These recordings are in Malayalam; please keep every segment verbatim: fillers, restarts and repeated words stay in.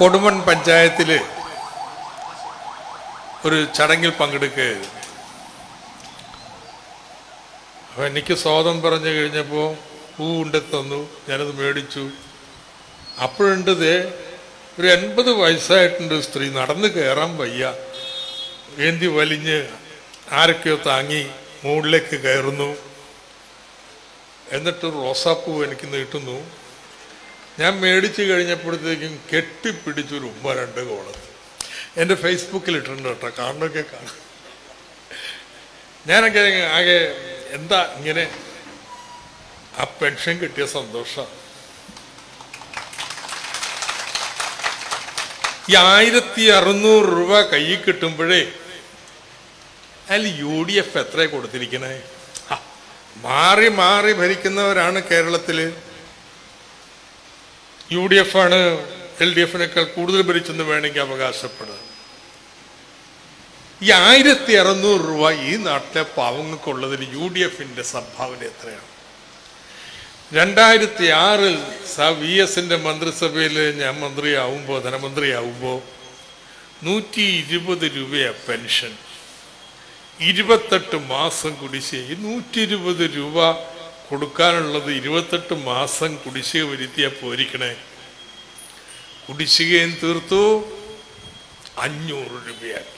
കൊടുമൺ പഞ്ചായത്തിൽ ഒരു ചടങ്ങിൽ പങ്കെടുക്കുകയായിരുന്നു. അപ്പം എനിക്ക് സ്വാഗതം പറഞ്ഞു കഴിഞ്ഞപ്പോൾ പൂ കൊണ്ട് തന്നു, ഞാനത് മേടിച്ചു. അപ്പോഴുണ്ടത് ഒരു എൺപത് വയസ്സായിട്ടുണ്ട് സ്ത്രീ, നടന്ന് കയറാൻ വയ്യ, ഏന്തി വലിഞ്ഞ് ആരൊക്കെയോ താങ്ങി മുകളിലേക്ക് കയറുന്നു. എന്നിട്ട് റോസാപ്പൂ എനിക്ക് നീട്ടുന്നു. ഞാൻ മേടിച്ചു കഴിഞ്ഞപ്പോഴത്തേക്കും കെട്ടിപ്പിടിച്ചൊരു ഉമ്മ രണ്ട് കോളത്ത്. എൻ്റെ ഫേസ്ബുക്കിൽ ഇട്ടിട്ടുണ്ട് കേട്ടോ, കാണുന്നൊക്കെ കാണും. ഞാനൊക്കെ ആകെ എന്താ ഇങ്ങനെ ആ പെൻഷൻ കിട്ടിയ സന്തോഷം. ഈ ആയിരത്തി അറുന്നൂറ് രൂപ കയ്യിൽ കിട്ടുമ്പോഴേ അതിൽ യു ഡി എഫ് എത്ര കൊടുത്തിരിക്കണേ? മാറി മാറി ഭരിക്കുന്നവരാണ് കേരളത്തിൽ. യു ഡി എഫ് ആണ് എൽ ഡി എഫിനേക്കാൾ കൂടുതൽ ഭരിച്ചെന്ന് വേണമെങ്കിൽ അവകാശപ്പെടുക. ഈ ആയിരത്തി അറുന്നൂറ് രൂപ ഈ നാട്ടിലെ പാവങ്ങൾക്കുള്ളതിൽ യു ഡി എഫിന്റെ സംഭാവന എത്രയാണ്? രണ്ടായിരത്തി ആറിൽ സ വി എസിന്റെ മന്ത്രിസഭയിൽ ഞാൻ മന്ത്രിയാവുമ്പോൾ ധനമന്ത്രിയാവുമ്പോൾ നൂറ്റി ഇരുപത് രൂപയാണ് പെൻഷൻ. ഇരുപത്തെട്ട് മാസം കുടിശ്ശിക. നൂറ്റി ഇരുപത് രൂപ കൊടുക്കാനുള്ളത് ഇരുപത്തെട്ട് മാസം കുടിശ്ശിക വരുത്തിയാ പോരിക്കണേ. കുടിശ്ശികയും തീർത്തു, അഞ്ഞൂറ് രൂപയാക്കി.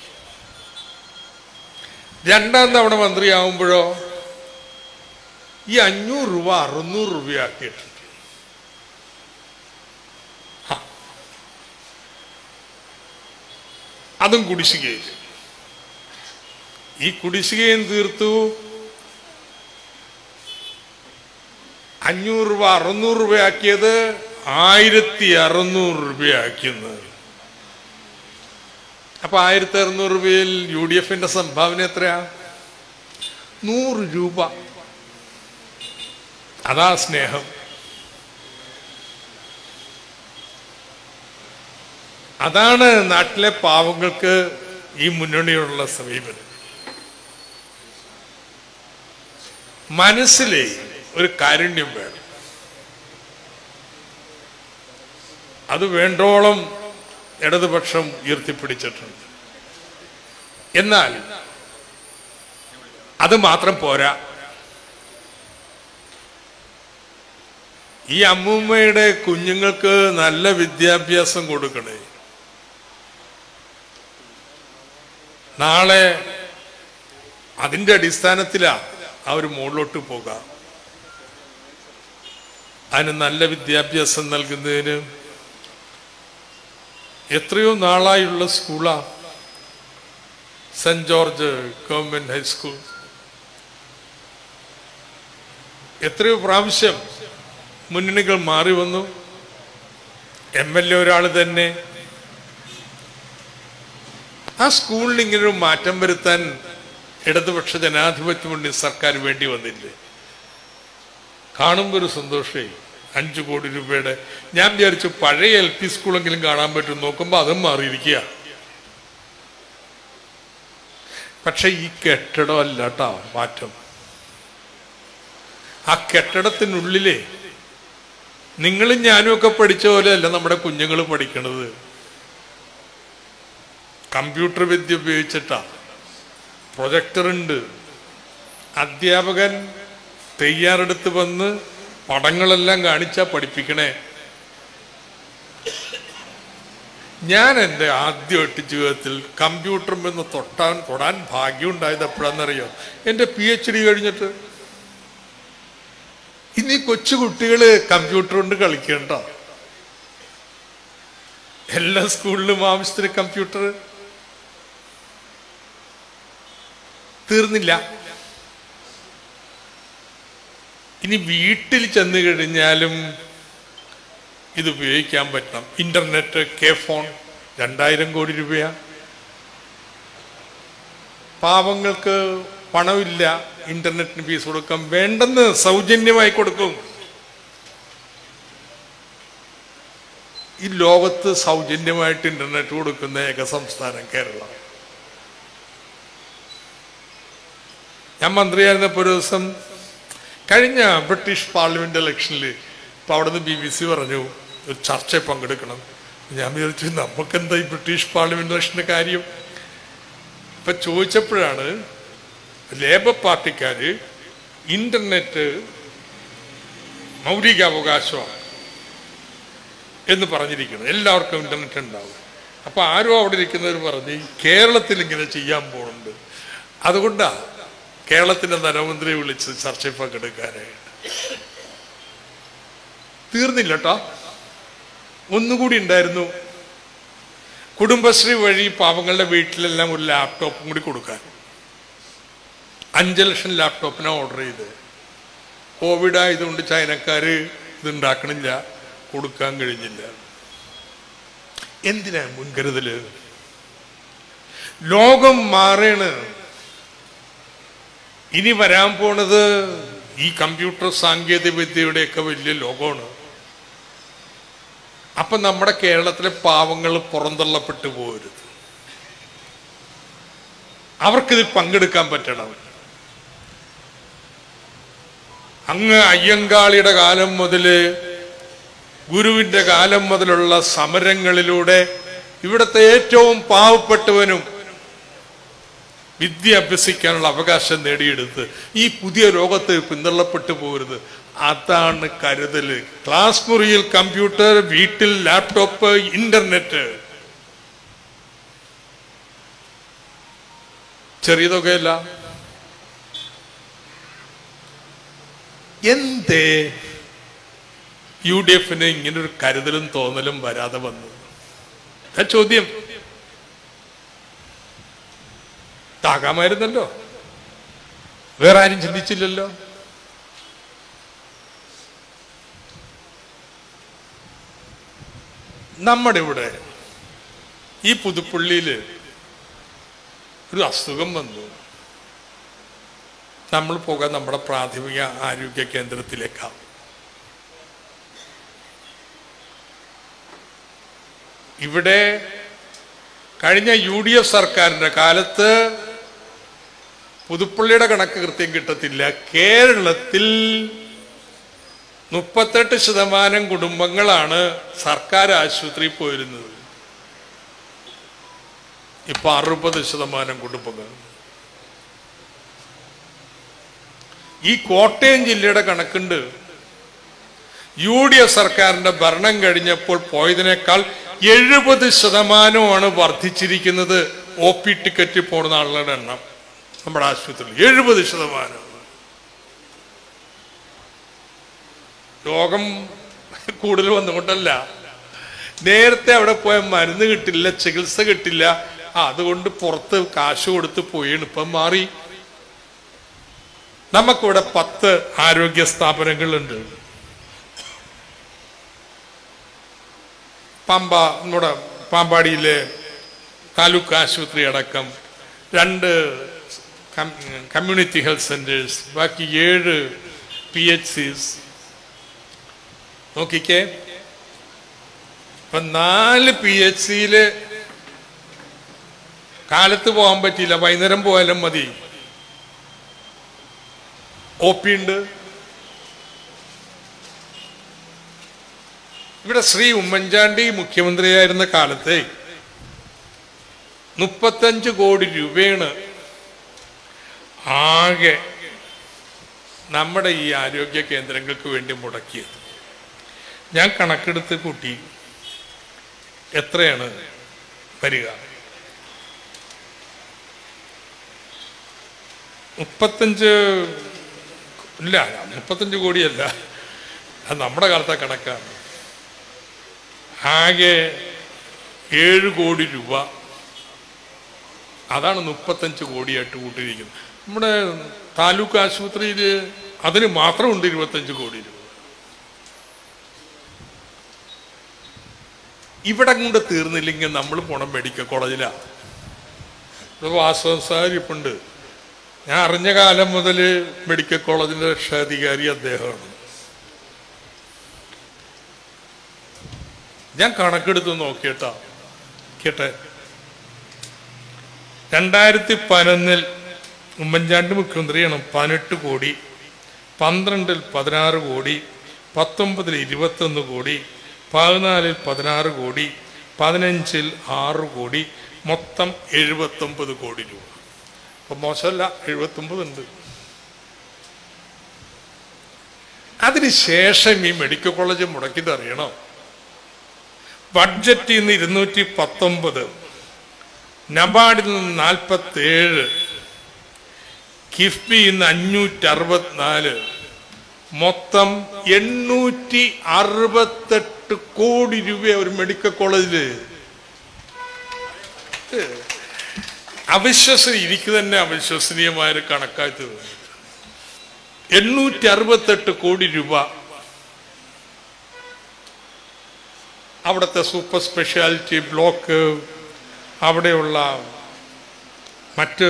രണ്ടാം തവണ മന്ത്രിയാവുമ്പോഴോ ഈ അഞ്ഞൂറ് രൂപ അറുന്നൂറ് രൂപയാക്കിയിട്ടുണ്ട്. അതും കുടിശ്ശികയില്ല. ഈ കുടിശ്ശികയും തീർത്തു, അഞ്ഞൂറ് രൂപ അറുന്നൂറ് രൂപയാക്കിയത് ആയിരത്തി അറുന്നൂറ് രൂപയാക്കുന്നത്. അപ്പൊ ആയിരത്തി അറുന്നൂറ് രൂപയിൽ യു ഡി എഫിന്റെ സംഭാവന എത്രയാ? നൂറ് രൂപ. അതാ സ്നേഹം. അതാണ് നാട്ടിലെ പാവങ്ങൾക്ക് ഈ മുന്നണിയോടുള്ള സമീപനം. മനസ്സിലെ ഒരു കാരുണ്യം വേണം. അത് വേണ്ടോളം ഇടതുപക്ഷം ഉയർത്തിപ്പിടിച്ചിട്ടുണ്ട്. എന്നാൽ അത് മാത്രം പോരാ. ഈ അമ്മൂമ്മയുടെ കുഞ്ഞുങ്ങൾക്ക് നല്ല വിദ്യാഭ്യാസം കൊടുക്കണേ. നാളെ അതിൻ്റെ അടിസ്ഥാനത്തിലാ അവർ മുകളിലോട്ട് പോകാം. അതിന് നല്ല വിദ്യാഭ്യാസം നൽകുന്നതിന് എത്രയോ നാളായുള്ള സ്കൂളാ സെന്റ് ജോർജ് ഗവൺമെന്റ് ഹൈസ്കൂൾ. എത്രയോ പ്രാവശ്യം മുന്നണികൾ മാറി വന്നു. എം എൽ എ ഒരാൾ തന്നെ. ആ സ്കൂളിൽ ഇങ്ങനൊരു മാറ്റം വരുത്താൻ ഇടതുപക്ഷ ജനാധിപത്യ മുന്നണി സർക്കാർ വേണ്ടി വന്നില്ലേ? കാണുമ്പോൾ ഒരു സന്തോഷേ. അഞ്ചു കോടി രൂപയുടെ ഞാൻ വിചാരിച്ചു പഴയ എൽ പി സ്കൂളെങ്കിലും കാണാൻ പറ്റും. നോക്കുമ്പോൾ അതും മാറിയിരിക്കുക. പക്ഷെ ഈ കെട്ടിടം അല്ല കേട്ടോ മാറ്റം. ആ കെട്ടിടത്തിനുള്ളിലെ നിങ്ങളും ഞാനും ഒക്കെ പഠിച്ച പോലെ അല്ല നമ്മുടെ കുഞ്ഞുങ്ങൾ പഠിക്കണത്. കമ്പ്യൂട്ടർ വിദ്യ ഉപയോഗിച്ചിട്ടാ. പ്രൊജക്ടറുണ്ട്. അധ്യാപകൻ തയ്യാറെടുത്ത് വന്ന് പടങ്ങളെല്ലാം കാണിച്ചാ പഠിപ്പിക്കണേ. ഞാൻ എൻ്റെ ആദ്യമായിട്ട് ജീവിതത്തിൽ കമ്പ്യൂട്ടർ എന്ന് തൊട്ടാൻ തൊടാൻ ഭാഗ്യം ഉണ്ടായത് എപ്പോഴാണെന്നറിയോ? എൻ്റെ പി എച്ച് ഡി കഴിഞ്ഞിട്ട്. ഇനി കൊച്ചു കുട്ടികള് കമ്പ്യൂട്ടർ കൊണ്ട് കളിക്കണ്ട. എല്ലാ സ്കൂളിലും ആവശ്യത്തിന് കമ്പ്യൂട്ടർ. തീർന്നില്ല. ഇനി വീട്ടിൽ ചെന്ന് കഴിഞ്ഞാലും ഇത് ഉപയോഗിക്കാൻ പറ്റണം. ഇന്റർനെറ്റ്, കെ ഫോൺ രണ്ടായിരം കോടി രൂപയാ. പാവങ്ങൾക്ക് പണമില്ല, ഇന്റർനെറ്റിന് ഫീസ് കൊടുക്കാം. വേണ്ടെന്ന് സൗജന്യമായി കൊടുക്കും. ഈ ലോകത്ത് സൗജന്യമായിട്ട് ഇന്റർനെറ്റ് കൊടുക്കുന്ന ഏക സംസ്ഥാനം കേരളം. ഞാൻ മന്ത്രിയായിരുന്നപ്പോൾ ഒരു ദിവസം കഴിഞ്ഞ ബ്രിട്ടീഷ് പാർലമെന്റ് ഇലക്ഷനിൽ ഇപ്പം അവിടെ നിന്ന് ബി ബി സി പറഞ്ഞു ഒരു ചർച്ചയിൽ പങ്കെടുക്കണം. ഞാൻ വിചാരിച്ചു നമുക്കെന്താ ഈ ബ്രിട്ടീഷ് പാർലമെന്റ് ഇലക്ഷന്റെ കാര്യം. ഇപ്പൊ ചോദിച്ചപ്പോഴാണ് ലേബർ പാർട്ടിക്കാര് ഇന്റർനെറ്റ് മൗലികാവകാശമാണ് എന്ന് പറഞ്ഞിരിക്കുന്നത്, എല്ലാവർക്കും ഇന്റർനെറ്റ് ഉണ്ടാവും. അപ്പൊ ആരോ അവിടെ ഇരിക്കുന്നവർ പറഞ്ഞ് കേരളത്തിൽ ഇങ്ങനെ ചെയ്യാൻ പോകുന്നുണ്ട്, അതുകൊണ്ടാ കേരളത്തിന്റെ ധനമന്ത്രിയെ വിളിച്ച് ചർച്ചയിൽ പങ്കെടുക്കാനായിട്ട്. തീർന്നില്ല കേട്ടോ, ഒന്നുകൂടി ഉണ്ടായിരുന്നു. കുടുംബശ്രീ വഴി പാവങ്ങളുടെ വീട്ടിലെല്ലാം ഒരു ലാപ്ടോപ്പും കൂടി കൊടുക്കാൻ. അഞ്ച് ലക്ഷം ലാപ്ടോപ്പിനാ ഓർഡർ ചെയ്ത്. കോവിഡ് ആയതുകൊണ്ട് ചൈനക്കാര് ഇതുണ്ടാക്കണില്ല, കൊടുക്കാൻ കഴിഞ്ഞില്ല. എന്തിനാ മുൻകരുതല്? ലോകം മാറേണ്. ഇനി വരാൻ പോണത് ഈ കമ്പ്യൂട്ടർ സാങ്കേതിക വിദ്യയുടെയൊക്കെ വലിയ ലോകമാണ്. അപ്പൊ നമ്മുടെ കേരളത്തിലെ പാവങ്ങൾ പുറന്തള്ളപ്പെട്ടു പോകരുത്, അവർക്കിതിൽ പങ്കെടുക്കാൻ പറ്റണം. അങ്ങ് അയ്യങ്കാളിയുടെ കാലം മുതല് ഗുരുവിന്റെ കാലം മുതലുള്ള സമരങ്ങളിലൂടെ ഇവിടുത്തെ ഏറ്റവും പാവപ്പെട്ടവനും വിദ്യ അഭ്യസിക്കാനുള്ള അവകാശം നേടിയെടുത്ത് ഈ പുതിയ ലോകത്ത് പിന്തള്ളപ്പെട്ടു പോകരുത്. അതാണ് കരുതല്. ക്ലാസ് മുറിയിൽ കമ്പ്യൂട്ടർ, വീട്ടിൽ ലാപ്ടോപ്പ്, ഇന്റർനെറ്റ്. ചെറിയ തുകയല്ല. എന്തേ യു ഡി എഫിന് ഇങ്ങനൊരു കരുതലും തോന്നലും വരാതെ വന്നു? ചോദ്യം. താകാമായിരുന്നല്ലോ, വേറെ ആരും ചിന്തിച്ചില്ലല്ലോ. നമ്മുടെ ഇവിടെ ഈ പുതുപ്പള്ളിയില് ഒരു അസുഖം വന്നു. നമ്മൾ പോകാൻ നമ്മുടെ പ്രാഥമിക ആരോഗ്യ കേന്ദ്രത്തിലേക്കാണ്. ഇവിടെ കഴിഞ്ഞ യു ഡി എഫ് സർക്കാരിന്റെ കാലത്ത് പുതുപ്പള്ളിയുടെ കണക്ക് കൃത്യം കിട്ടത്തില്ല, കേരളത്തിൽ മുപ്പത്തെട്ട് ശതമാനം കുടുംബങ്ങളാണ് സർക്കാർ ആശുപത്രിയിൽ പോയിരുന്നത്. ഇപ്പൊ അറുപത് ശതമാനം കുടുംബങ്ങൾ. ഈ കോട്ടയം ജില്ലയുടെ കണക്കുണ്ട്. യു ഡി എഫ് സർക്കാരിന്റെ ഭരണം കഴിഞ്ഞപ്പോൾ പോയതിനേക്കാൾ എഴുപത് ശതമാനമാണ് വർദ്ധിച്ചിരിക്കുന്നത് ഒ പി ടിക്കറ്റ് പോകുന്ന ആളുകളുടെ എണ്ണം നമ്മുടെ ആശുപത്രിയിൽ. എഴുപത് ശതമാനം. രോഗം കൂടുതൽ വന്നുകൊണ്ടല്ല, നേരത്തെ അവിടെ പോയ മരുന്ന് കിട്ടില്ല, ചികിത്സ കിട്ടില്ല, അതുകൊണ്ട് പുറത്ത് കാശ് കൊടുത്ത് പോയാണ്. ഇപ്പം മാറി. നമുക്കിവിടെ പത്ത് ആരോഗ്യ സ്ഥാപനങ്ങളുണ്ട്. പമ്പ നമ്മുടെ പാമ്പാടിയിലെ താലൂക്ക് ആശുപത്രി അടക്കം രണ്ട് കമ്മ്യൂണിറ്റി ഹെൽത്ത് സെന്റേഴ്സ്, ബാക്കി ഏഴ് പി എച്ച് സിസ്. നോക്കിക്കേ, ഇപ്പൊ നാല് പി എച്ച് സിയില് കാലത്ത് പോകാൻ പറ്റിയില്ല, വൈകുന്നേരം പോയാലും മതി. ഒ പി ഉണ്ട്. ഇവിടെ ശ്രീ ഉമ്മൻചാണ്ടി മുഖ്യമന്ത്രിയായിരുന്ന കാലത്ത് മുപ്പത്തഞ്ച് കോടി രൂപയാണ് ആകെ നമ്മുടെ ഈ ആരോഗ്യ കേന്ദ്രങ്ങൾക്ക് വേണ്ടി മുടക്കിയത്. ഞാൻ കണക്കെടുത്ത് കൂട്ടി എത്രയാണ് വരിക? മുപ്പത്തഞ്ച് ഇല്ല, മുപ്പത്തഞ്ച് കോടിയല്ല, അത് നമ്മുടെ കാലത്തെ കണക്കാണ്. ആകെ ഏഴ് കോടി രൂപ, അതാണ് മുപ്പത്തഞ്ച് കോടിയായിട്ട് കൂട്ടിയിരിക്കുന്നത്. നമ്മുടെ താലൂക്ക് ആശുപത്രിയിൽ അതിന് മാത്രമുണ്ട് ഇരുപത്തഞ്ച് കോടി രൂപ. ഇവിടെ കൊണ്ട് തീർന്നില്ലെങ്കിൽ നമ്മൾ പോണം മെഡിക്കൽ കോളേജിലാണ്. വാസവൻ സാർ ഇപ്പുണ്ട്. ഞാൻ അറിഞ്ഞ കാലം മുതൽ മെഡിക്കൽ കോളേജിന്റെ രക്ഷാധികാരി അദ്ദേഹമാണ്. ഞാൻ കണക്കെടുത്ത് നോക്കിയിട്ടാ കേട്ടെ. രണ്ടായിരത്തി പതിനൊന്നിൽ ഉമ്മൻചാണ്ടി മുഖ്യമന്ത്രിയാണ്, പതിനെട്ട് കോടി, പന്ത്രണ്ടിൽ പതിനാറ് കോടി, പത്തൊമ്പതിൽ ഇരുപത്തൊന്ന് കോടി, പതിനാലിൽ പതിനാറ് കോടി, പതിനഞ്ചിൽ ആറ് കോടി, മൊത്തം എഴുപത്തൊമ്പത് കോടി രൂപ. അപ്പം മോശമല്ല, എഴുപത്തൊമ്പത് ഉണ്ട്. അതിനുശേഷം ഈ മെഡിക്കൽ കോളേജ് മുടക്കിയത് അറിയണോ? ബഡ്ജറ്റിൽ നിന്ന് ഇരുന്നൂറ്റി പത്തൊമ്പത്, നബാർഡിൽ നിന്ന് നാൽപ്പത്തേഴ്, കിഫ്ബിയിൽ നിന്ന് അഞ്ഞൂറ്റി അറുപത്തിനാല്, മൊത്തം എണ്ണൂറ്റി അറുപത്തെട്ട് കോടി രൂപ ഒരു മെഡിക്കൽ കോളേജില്. അവിശ്വസനീയ, എനിക്ക് തന്നെ അവിശ്വസനീയമായ ഒരു കണക്കായി തോന്നി. എണ്ണൂറ്റി അറുപത്തെട്ട് കോടി രൂപ അവിടുത്തെ സൂപ്പർ സ്പെഷ്യാലിറ്റി ബ്ലോക്ക്, അവിടെയുള്ള മറ്റ്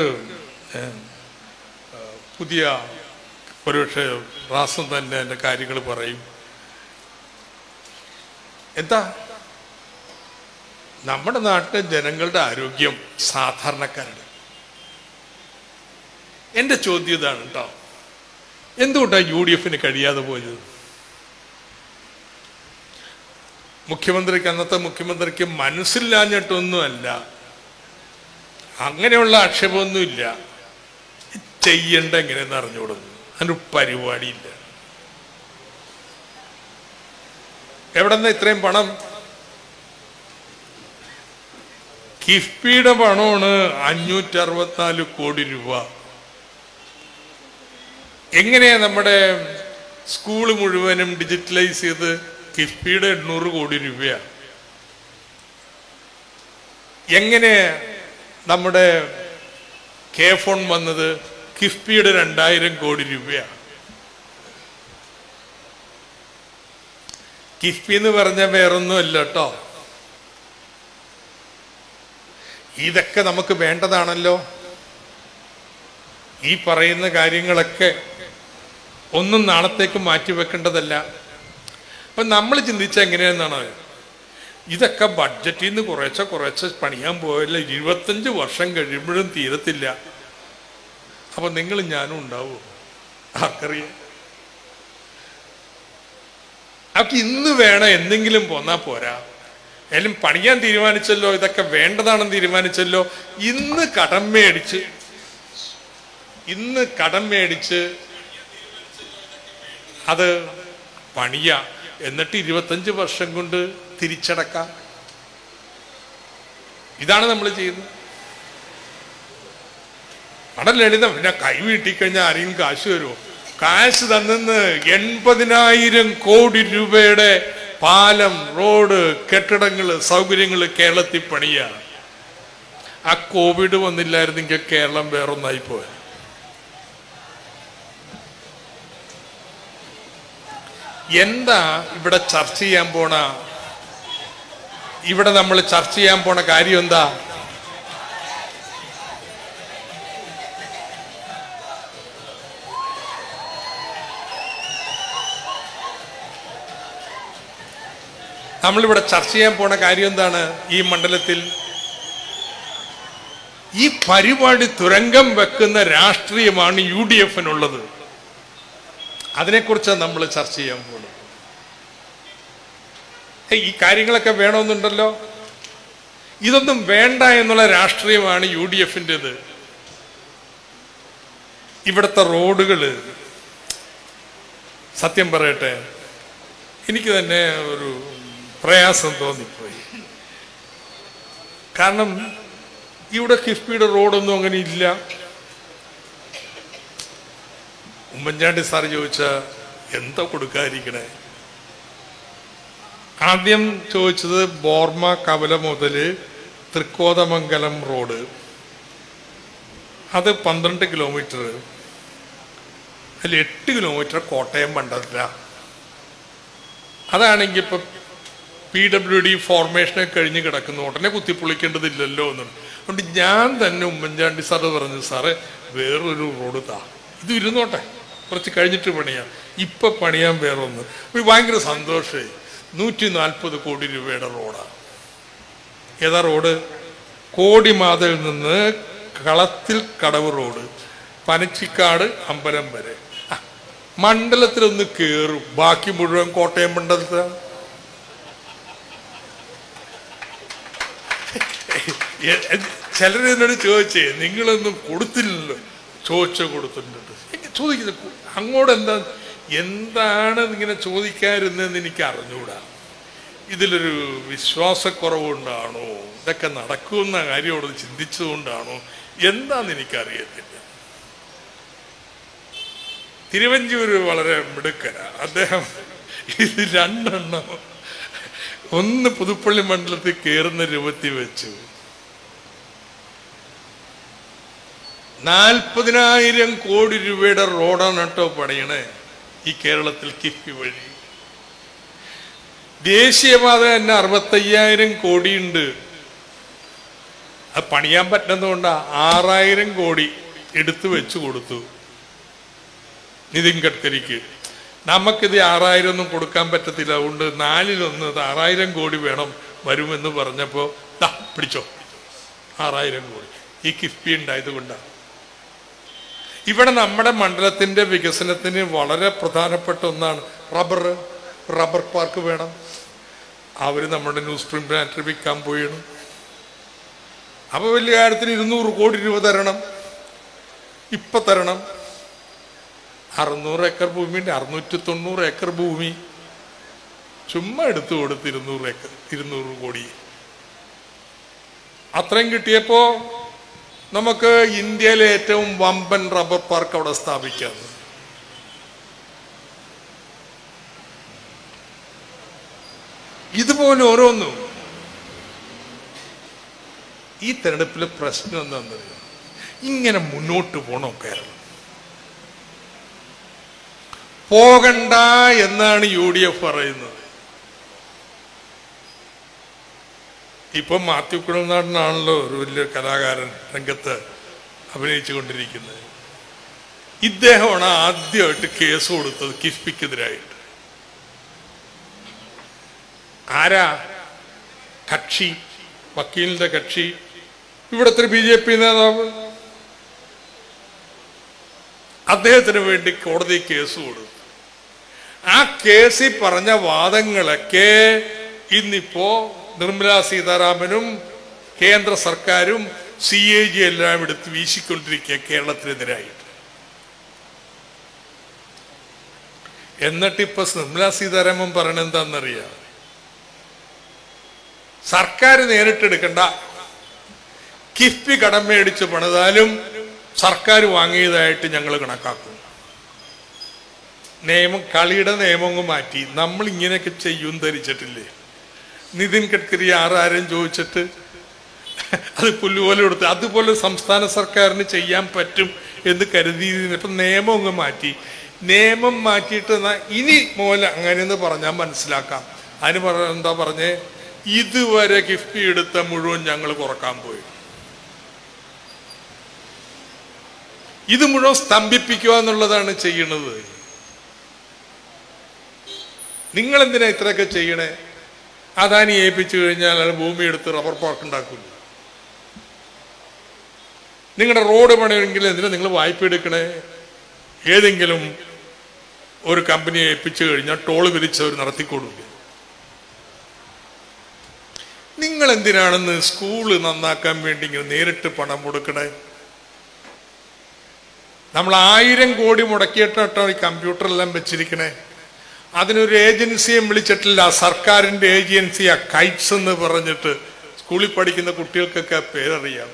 പുതിയ ഒരുപക്ഷെ റാസം തന്നെ എൻ്റെ കാര്യങ്ങൾ പറയും. എന്താ നമ്മുടെ നാട്ടിലെ ജനങ്ങളുടെ ആരോഗ്യം, സാധാരണക്കാരുടെ. എൻ്റെ ചോദ്യം ഇതാണ് കേട്ടോ, എന്തുകൊണ്ടാണ് യു ഡി എഫിന് കഴിയാതെ പോയത്? മുഖ്യമന്ത്രിക്ക്, അന്നത്തെ മുഖ്യമന്ത്രിക്ക് മനസ്സില്ലാഞ്ഞിട്ടൊന്നുമല്ല, അങ്ങനെയുള്ള ആക്ഷേപമൊന്നുമില്ല. ചെയ്യണ്ട എങ്ങനെയെന്ന് അറിഞ്ഞുകൊടുന്നു, അതിൻ്റെ പരിപാടിയില്ല. എവിടെന്നാ ഇത്രയും പണം? കിഫ്ബിയുടെ പണമാണ് അഞ്ഞൂറ്റി അറുപത്തിനാല് കോടി രൂപ. എങ്ങനെയാ നമ്മുടെ സ്കൂള് മുഴുവനും ഡിജിറ്റലൈസ് ചെയ്ത്? കിഫ്ബിയുടെ എണ്ണൂറ് കോടി രൂപയാണ്. എങ്ങനെ നമ്മുടെ കെ ഫോൺ വന്നത്? കിഫ്ബിയുടെ രണ്ടായിരം കോടി രൂപയാണ്. കിഫ്ബി എന്ന് പറഞ്ഞ വേറൊന്നും അല്ല കേട്ടോ, ഇതൊക്കെ നമുക്ക് വേണ്ടതാണല്ലോ. ഈ പറയുന്ന കാര്യങ്ങളൊക്കെ ഒന്നും നാളത്തേക്ക് മാറ്റിവെക്കേണ്ടതല്ല. അപ്പം നമ്മൾ ചിന്തിച്ച എങ്ങനെയാണെന്നാണ്, ഇതൊക്കെ ബഡ്ജറ്റിൽ നിന്ന് കുറേശ്ശെ കുറേശ്ശെ പണിയാൻ പോയല്ല, ഇരുപത്തഞ്ച് വർഷം കഴിയുമ്പോഴും തീരത്തില്ല. അപ്പം നിങ്ങൾ ഞാനും ഉണ്ടാവും, ആർക്കറിയാം. അവർക്ക് ഇന്ന് വേണം എന്തെങ്കിലും പോന്നാ പോരാ. എല്ലാം പണിയാൻ തീരുമാനിച്ചല്ലോ, ഇതൊക്കെ വേണ്ടതാണെന്ന് തീരുമാനിച്ചല്ലോ, ഇന്ന് കടം മേടിച്ച് ഇന്ന് കടം മേടിച്ച് അത് പണിയാ, എന്നിട്ട് ഇരുപത്തഞ്ച് വർഷം കൊണ്ട് തിരിച്ചടക്കാം. ഇതാണ് നമ്മൾ ചെയ്യുന്നത്. വളരെ ലളിതം. പിന്നെ കൈ വീട്ടിക്കഴിഞ്ഞാൽ ആരെങ്കിലും കാശ് തരുമോ? കാശ് തന്നെന്ന് എൺപതിനായിരം കോടി രൂപയുടെ പാലം, റോഡ്, കെട്ടിടങ്ങള്, സൗകര്യങ്ങള് കേരളത്തിൽ പണിയാ. ആ കോവിഡ് വന്നില്ലായിരുന്നെങ്കിൽ കേരളം വേറൊന്നായി പോയ. എന്താ ഇവിടെ ചർച്ച ചെയ്യാൻ പോണ ഇവിടെ നമ്മൾ ചർച്ച ചെയ്യാൻ പോണ കാര്യം എന്താ? നമ്മളിവിടെ ചർച്ച ചെയ്യാൻ പോണ കാര്യം എന്താണ്? ഈ മണ്ഡലത്തിൽ ഈ പരിപാടി തുരങ്കം വെക്കുന്ന രാഷ്ട്രീയമാണ് യു ഡി എഫിനുള്ളത്. അതിനെക്കുറിച്ചാണ് നമ്മൾ ചർച്ച ചെയ്യാൻ പോകുന്നത്. ഈ കാര്യങ്ങളൊക്കെ വേണമെന്നുണ്ടല്ലോ. ഇതൊന്നും വേണ്ട എന്നുള്ള രാഷ്ട്രീയമാണ് യു ഡി എഫിൻ്റെത്. ഇവിടുത്തെ റോഡുകള്, സത്യം പറയട്ടെ, എനിക്ക് തന്നെ ഒരു പ്രയാസം തോന്നിപ്പോയി. കാരണം ഇവിടെ കിഫ്ബിയുടെ റോഡൊന്നും അങ്ങനെ ഇല്ല. ഉമ്മൻചാണ്ടി സാർ ചോദിച്ച എന്താ കൊടുക്കാതിരിക്കണേ? ആദ്യം ചോദിച്ചത് ബോർമ കവല മുതൽ തൃക്കോതമംഗലം റോഡ്, അത് പന്ത്രണ്ട് കിലോമീറ്റർ, അതിൽ എട്ട് കിലോമീറ്റർ കോട്ടയം മണ്ഡലത്തില. അതാണെങ്കിൽ ഇപ്പം പി ഡബ്ല്യു ഡി ഫോർമേഷനെ കഴിഞ്ഞ് കിടക്കുന്നു, ഉടനെ കുത്തിപ്പൊളിക്കേണ്ടതില്ലല്ലോ എന്നുണ്ട്. അതുകൊണ്ട് ഞാൻ തന്നെ ഉമ്മൻചാണ്ടി സാറ് പറഞ്ഞു, സാറേ വേറൊരു റോഡ് താ, ഇത് ഇരുന്നോട്ടെ, കുറച്ച് കഴിഞ്ഞിട്ട് പണിയാം, ഇപ്പം പണിയാൻ വേറൊന്ന്. ഭയങ്കര സന്തോഷമായി. നൂറ്റി നാൽപ്പത് കോടി രൂപയുടെ റോഡാണ്. ഏതാ റോഡ്? കോടിമാതയിൽ നിന്ന് കളത്തിൽ കടവ് റോഡ്, പനച്ചിക്കാട് അമ്പലം വരെ. മണ്ഡലത്തിലൊന്ന് കയറും, ബാക്കി മുഴുവൻ കോട്ടയം മണ്ഡലത്തിലാണ്. ചിലരെന്നോട് ചോദിച്ചേ നിങ്ങളൊന്നും കൊടുത്തില്ലല്ലോ. ചോദിച്ചോ കൊടുത്തിട്ടുണ്ട്. ചോദിക്കുന്നത് അങ്ങോട്ട് എന്താ എന്താണ് ഇങ്ങനെ ചോദിക്കാതിരുന്നതെന്ന് എനിക്ക് അറിഞ്ഞുകൂടാ. ഇതിലൊരു വിശ്വാസക്കുറവുകൊണ്ടാണോ, ഇതൊക്കെ നടക്കുമെന്ന കാര്യമോട് ചിന്തിച്ചതുകൊണ്ടാണോ എന്താന്ന് എനിക്കറിയത്തില്ല. തിരുവഞ്ചൂര് വളരെ മിടുക്കന. അദ്ദേഹം ഇത് രണ്ടെണ്ണം ഒന്ന് പുതുപ്പള്ളി മണ്ഡലത്തിൽ കയറുന്ന രൂപത്തിൽ വെച്ചു. നാൽപ്പതിനായിരം കോടി രൂപയുടെ റോഡാണ് കേട്ടോ പണിയണേ ഈ കേരളത്തിൽ കിഫ്ബി വഴി. ദേശീയപാത തന്നെ അറുപത്തയ്യായിരം കോടിയുണ്ട്. അത് പണിയാൻ പറ്റുന്നതുകൊണ്ടാ ആറായിരം കോടി എടുത്തു വെച്ചു കൊടുത്തു നിതിൻ ഗഡ്കരിക്ക്. നമുക്കിത് ആറായിരം ഒന്നും കൊടുക്കാൻ പറ്റത്തില്ല, അതുകൊണ്ട് നാലിലൊന്ന് ആറായിരം കോടി വേണം വരുമെന്ന് പറഞ്ഞപ്പോൾ ദാ പിടിച്ചോ ആറായിരം കോടി ഈ കിഫ്ബി ഉണ്ടായത് കൊണ്ടാണ്. ഇവിടെ നമ്മുടെ മണ്ഡലത്തിന്റെ വികസനത്തിന് വളരെ പ്രധാനപ്പെട്ട ഒന്നാണ് റബ്ബർ. റബ്ബർ പാർക്ക് വേണം. അവർ നമ്മുടെ ന്യൂസ് പ്രിന്റ് ബ്രാൻഡ് വിൽക്കാൻ പോയാണ്. അപ്പൊ വലിയ കാര്യത്തിന് ഇരുന്നൂറ് കോടി രൂപ തരണം, ഇപ്പൊ തരണം. അറുന്നൂറ് ഏക്കർ ഭൂമിയുണ്ട്, അറുന്നൂറ്റി തൊണ്ണൂറ് ഏക്കർ ഭൂമി ചുമ്മാ എടുത്തു കൊടുത്ത് ഇരുന്നൂറ് ഏക്കർ ഇരുന്നൂറ് കോടി അത്രയും കിട്ടിയപ്പോ നമുക്ക് ഇന്ത്യയിലെ ഏറ്റവും വമ്പൻ റബ്ബർ പാർക്ക് അവിടെ സ്ഥാപിക്കാം. ഇതുപോലെ ഓരോന്നും. ഈ തെരഞ്ഞെടുപ്പിലെ പ്രശ്നം എന്താണെന്നറിയാം, ഇങ്ങനെ മുന്നോട്ട് പോണോ കേരളം? പോകണ്ട എന്നാണ് യു ഡി എഫ് പറയുന്നത്. ഇപ്പം മാത്യു കുഴൽനാടനാണല്ലോ ഒരു വലിയ കലാകാരൻ രംഗത്ത് അഭിനയിച്ചു കൊണ്ടിരിക്കുന്നത്. ഇദ്ദേഹമാണ് ആദ്യമായിട്ട് കേസ് കൊടുത്തത് കിഫ്ബിക്കെതിരായിട്ട്. ആരാ കക്ഷി? വക്കീലിന്റെ കക്ഷി ഇവിടുത്തെ ബി ജെ പി നേതാവ്. അദ്ദേഹത്തിന് വേണ്ടി കോടതി കേസ് കൊടുത്തു. ആ കേസിൽ പറഞ്ഞ വാദങ്ങളൊക്കെ ഇന്നിപ്പോ നിർമ്മലാ സീതാരാമനും കേന്ദ്ര സർക്കാരും സി എ ജി എല്ലാം എടുത്ത് വീശിക്കൊണ്ടിരിക്കുക കേരളത്തിനെതിരായിട്ട്. എന്നിട്ടിപ്പോ നിർമ്മലാ സീതാരാമൻ പറയണ എന്താണെന്നറിയാം, സർക്കാർ നേരിട്ടെടുക്കണ്ട, കിഫ്ബി കടം മേടിച്ച് പണിതാലും സർക്കാർ വാങ്ങിയതായിട്ട് ഞങ്ങൾ കണക്കാക്കും. നിയമം കളിയുടെ നിയമം മാറ്റി. നമ്മൾ ഇങ്ങനെയൊക്കെ ചെയ്യും ധരിച്ചിട്ടില്ലേ? നിതിൻ ഗഡ്കരി ആറായിരം ചോദിച്ചിട്ട് അത് പുല്ലുപോലെ കൊടുത്ത് അതുപോലെ സംസ്ഥാന സർക്കാരിന് ചെയ്യാൻ പറ്റും എന്ന് കരുതി. ഇപ്പം നിയമം അങ്ങ് മാറ്റി. നിയമം മാറ്റിയിട്ട് ഇനി മൂലം അങ്ങനെയെന്ന് പറഞ്ഞാൽ മനസ്സിലാക്കാം. അതിന് പറ എന്താ പറഞ്ഞേ, ഇതുവരെ കിഫ്ബി എടുത്ത മുഴുവൻ ഞങ്ങൾ കുറക്കാൻ പോയി. ഇത് മുഴുവൻ സ്തംഭിപ്പിക്കുക എന്നുള്ളതാണ് ചെയ്യണത്. നിങ്ങൾ എന്തിനാ ഇത്രയൊക്കെ ചെയ്യണേ? അദാനി ഏൽപ്പിച്ചു കഴിഞ്ഞാൽ അത് ഭൂമി എടുത്ത് റബ്ബർ പാർക്ക് ഉണ്ടാക്കില്ല. നിങ്ങളുടെ റോഡ് പണിയെങ്കിൽ എന്തിനാ നിങ്ങൾ വായ്പ എടുക്കണേ? ഏതെങ്കിലും ഒരു കമ്പനിയെ ഏൽപ്പിച്ചു കഴിഞ്ഞാൽ ടോള് വിരിച്ചവർ നടത്തിക്കൊടുക്കുക. നിങ്ങൾ എന്തിനാണെന്ന് സ്കൂള് നന്നാക്കാൻ വേണ്ടി ഇങ്ങനെ നേരിട്ട് പണം കൊടുക്കണേ? നമ്മൾ ആയിരം കോടി മുടക്കിയിട്ടോ ഈ കമ്പ്യൂട്ടറെല്ലാം വെച്ചിരിക്കണേ. അതിനൊരു ഏജൻസിയെ വിളിച്ചിട്ടില്ല, സർക്കാരിന്റെ ഏജൻസിയാ കൈറ്റ്സ് എന്ന് പറഞ്ഞിട്ട്. സ്കൂളിൽ പഠിക്കുന്ന കുട്ടികൾക്കൊക്കെ പേരറിയാം.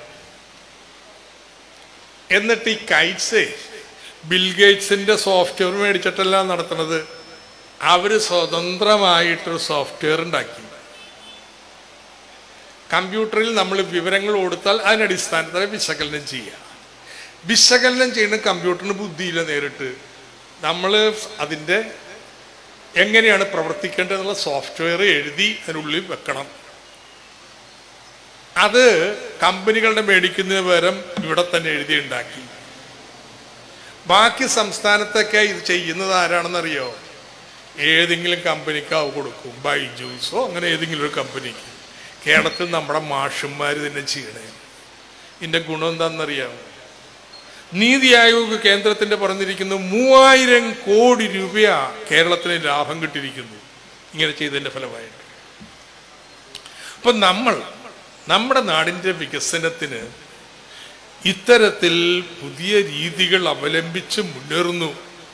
എന്നിട്ട് ഈ കൈറ്റ്സ് ബിൽഗേറ്റ്സിന്റെ സോഫ്റ്റ്വെയർ മേടിച്ചിട്ടല്ല നടത്തുന്നത്. അവര് സ്വതന്ത്രമായിട്ടൊരു സോഫ്റ്റ്വെയർ ഉണ്ടാക്കി. കമ്പ്യൂട്ടറിൽ നമ്മൾ വിവരങ്ങൾ കൊടുത്താൽ അതിനടിസ്ഥാനത്തിൽ വിശകലനം ചെയ്യാം. വിശകലനം ചെയ്യുന്ന കമ്പ്യൂട്ടറിന് ബുദ്ധിയില്ല. നേരിട്ട് നമ്മൾ അതിൻ്റെ എങ്ങനെയാണ് പ്രവർത്തിക്കേണ്ടതെന്നുള്ള സോഫ്റ്റ്വെയർ എഴുതി അതിനുള്ളിൽ വെക്കണം. അത് കമ്പനികളുടെ മേടിക്കുന്നതിന് പകരം ഇവിടെ തന്നെ എഴുതി ഉണ്ടാക്കി. ബാക്കി സംസ്ഥാനത്തൊക്കെ ഇത് ചെയ്യുന്നത് ആരാണെന്നറിയോ? ഏതെങ്കിലും കമ്പനിക്ക് കൊടുക്കും, ബൈജൂസോ അങ്ങനെ ഏതെങ്കിലും ഒരു കമ്പനിക്ക്. കേരളത്തിൽ നമ്മുടെ മാഷന്മാർ തന്നെ ചെയ്യണേ. ഇതിൻ്റെ ഗുണം എന്താണെന്നറിയാമോ? നീതി ആയോഗ് കേന്ദ്രത്തിന്റെ പറഞ്ഞിരിക്കുന്നു മൂവായിരം കോടി രൂപയാ കേരളത്തിന് ലാഭം കിട്ടിയിരിക്കുന്നു ഇങ്ങനെ ചെയ്തതിന്റെ ഫലമായിട്ട്. അപ്പൊ നമ്മൾ നമ്മുടെ നാടിൻ്റെ വികസനത്തിന് ഇത്തരത്തിൽ പുതിയ രീതികൾ അവലംബിച്ച് മുന്നേറുന്നു.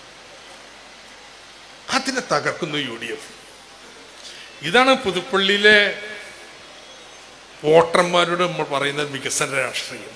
അതിനെ തകർക്കുന്നു യു ഡി എഫ്. ഇതാണ് പുതുപ്പള്ളിയിലെ വോട്ടർമാരോട് നമ്മൾ പറയുന്ന വികസന രാഷ്ട്രീയം.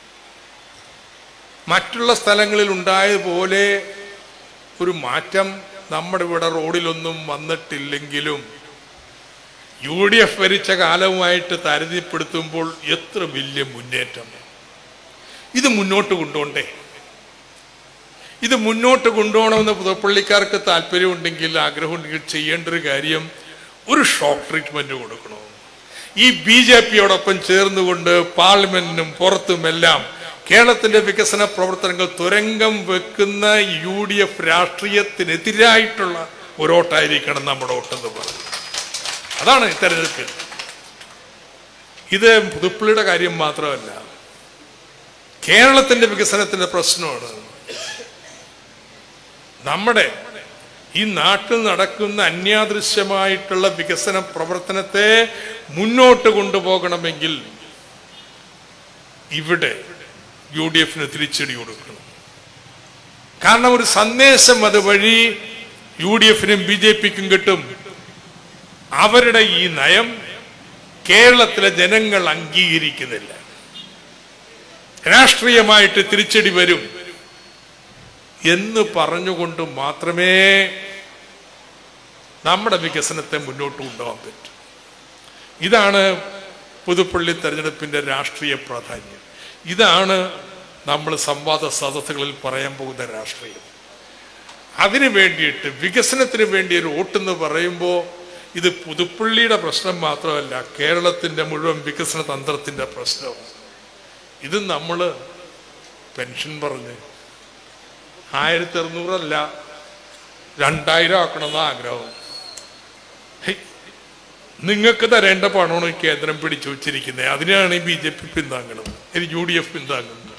മറ്റുള്ള സ്ഥലങ്ങളിൽ ഉണ്ടായതുപോലെ ഒരു മാറ്റം നമ്മുടെ ഇവിടെ റോഡിലൊന്നും വന്നിട്ടില്ലെങ്കിലും യു ഡി എഫ് ഭരിച്ച കാലവുമായിട്ട് താരതമ്യപ്പെടുത്തുമ്പോൾ എത്ര വലിയ മുന്നേറ്റം. ഇത് മുന്നോട്ട് കൊണ്ടുപോണ്ടേ? ഇത് മുന്നോട്ട് കൊണ്ടുപോകണമെന്ന് പുതുപ്പള്ളിക്കാർക്ക് താല്പര്യമുണ്ടെങ്കിൽ, ആഗ്രഹമുണ്ടെങ്കിൽ ചെയ്യേണ്ട ഒരു കാര്യം ഒരു ഷോക്ക് ട്രീറ്റ്മെന്റ് കൊടുക്കണം. ഈ ബി ജെ പിയോടൊപ്പം ചേർന്നുകൊണ്ട് പാർലമെന്റിനും പുറത്തുമെല്ലാം കേരളത്തിന്റെ വികസന പ്രവർത്തനങ്ങൾ തുരങ്കം വെക്കുന്ന യു ഡി എഫ് രാഷ്ട്രീയത്തിനെതിരായിട്ടുള്ള ഒരു വോട്ടായിരിക്കണം നമ്മുടെ വോട്ടെന്ന് പറയുന്നത്. അതാണ് ഈ തെരഞ്ഞെടുപ്പിൽ. ഇത് പുതുപ്പള്ളിയുടെ കാര്യം മാത്രമല്ല, കേരളത്തിന്റെ വികസനത്തിന്റെ പ്രശ്നമാണ്. നമ്മുടെ ഈ നാട്ടിൽ നടക്കുന്ന അന്യാദൃശ്യമായിട്ടുള്ള വികസന പ്രവർത്തനത്തെ മുന്നോട്ട് കൊണ്ടുപോകണമെങ്കിൽ ഇവിടെ യു ഡി എഫിന് തിരിച്ചടി കൊടുക്കണം. കാരണം ഒരു സന്ദേശം അതുവഴി യു ഡി എഫിനും ബി ജെ പിക്കും കിട്ടും. അവരുടെ ഈ നയം കേരളത്തിലെ ജനങ്ങൾ അംഗീകരിക്കുന്നില്ല. രാഷ്ട്രീയമായിട്ട് തിരിച്ചടി വരും എന്ന് പറഞ്ഞുകൊണ്ട് മാത്രമേ നമ്മുടെ വികസനത്തെ മുന്നോട്ട് കൊണ്ടുപോകാൻ പറ്റൂ. ഇതാണ് പുതുപ്പള്ളി തെരഞ്ഞെടുപ്പിന്റെ രാഷ്ട്രീയ പ്രാധാന്യം. ഇതാണ് നമ്മൾ സംവാദ സദസ്സുകളിൽ പറയാൻ പോകുന്ന രാഷ്ട്രീയം. അതിനു വേണ്ടിയിട്ട്, വികസനത്തിന് വേണ്ടി ഒരു വോട്ടെന്ന് പറയുമ്പോൾ ഇത് പുതുപ്പള്ളിയുടെ പ്രശ്നം മാത്രമല്ല, കേരളത്തിന്റെ മുഴുവൻ വികസന തന്ത്രത്തിന്റെ പ്രശ്നവും. ഇത് നമ്മൾ പെൻഷൻ പറഞ്ഞ് ആയിരത്തി അറുന്നൂറല്ല രണ്ടായിരം ആക്കണമെന്ന ആഗ്രഹം. നിങ്ങൾക്ക് തരേണ്ട പണമാണ് കേന്ദ്രം പിടിച്ചു വച്ചിരിക്കുന്നത്. അതിനാണ് ഈ ബി ജെ പി പിന്താങ്ങുന്നത്, യു ഡി എഫ് പിന്താങ്ങുന്നത്.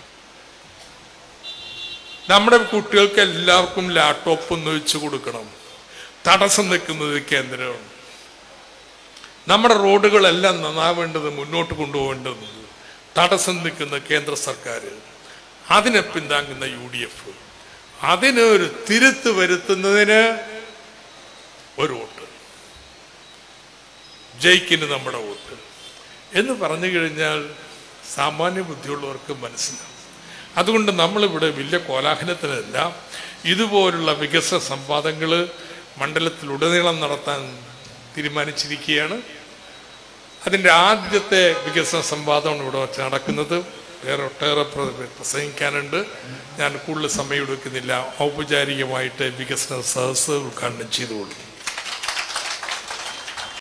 നമ്മുടെ കുട്ടികൾക്ക് എല്ലാവർക്കും ലാപ്ടോപ്പ് ഒന്ന് വെച്ച് കൊടുക്കണം. തടസ്സം നിൽക്കുന്നത് കേന്ദ്രമാണ്. നമ്മുടെ റോഡുകളെല്ലാം നന്നാവേണ്ടത്, മുന്നോട്ട് കൊണ്ടുപോകേണ്ടത് തടസ്സം നിൽക്കുന്ന കേന്ദ്ര സർക്കാർ. അതിനെ പിന്താങ്ങുന്ന യു ഡി എഫ്. അതിന് ഒരു തിരുത്ത് വരുത്തുന്നതിന് ഒരു വോട്ട്, ജയിക്കിന് നമ്മുടെ വോട്ട് എന്ന് പറഞ്ഞു കഴിഞ്ഞാൽ സാമാന്യ ബുദ്ധിയുള്ളവർക്ക് മനസ്സിലാവും. അതുകൊണ്ട് നമ്മളിവിടെ വലിയ കോലാഹലത്തിലല്ല, ഇതുപോലുള്ള വികസന സംവാദങ്ങൾ മണ്ഡലത്തിലുടനീളം നടത്താൻ തീരുമാനിച്ചിരിക്കുകയാണ്. അതിൻ്റെ ആദ്യത്തെ വികസന സംവാദമാണ് ഇവിടെ വെച്ച് നടക്കുന്നത്. വേറെ ഒട്ടേറെ പ്രസംഗിക്കാനുണ്ട്. ഞാൻ കൂടുതൽ സമയം എടുക്കുന്നില്ല. ഔപചാരികമായിട്ട് വികസന സദസ്സ് ഉദ്ഘാടനം ചെയ്തുകൊള്ളു.